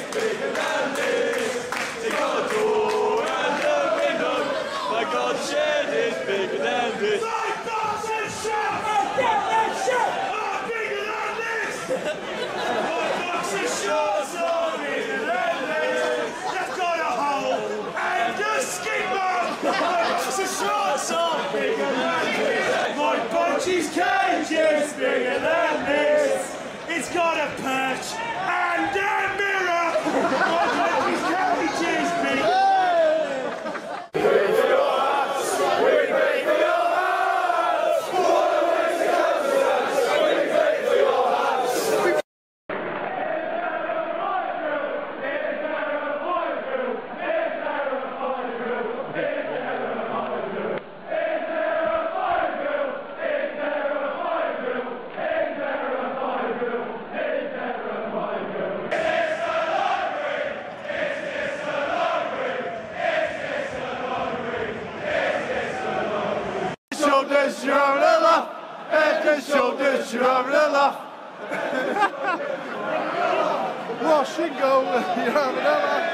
bigger than this. They got a door and a window. My God's shed is bigger than this. My box and shop! Are bigger than this! My box and shorts are bigger than this. They've got a hole and a skid mark. My box and shorts are bigger than this. My Bunchie's cage is bigger than this. It's got a perch and a mirror. My Bunchie's cage is bigger. Shoulders, you're on the left, head and shoulders, you're on the left. Wash and go, you're on the left.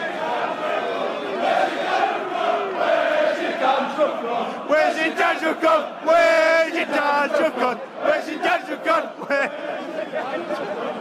Where's your dad gone? Where's your dad gone? Where's your dad gone? Where's your dad gone?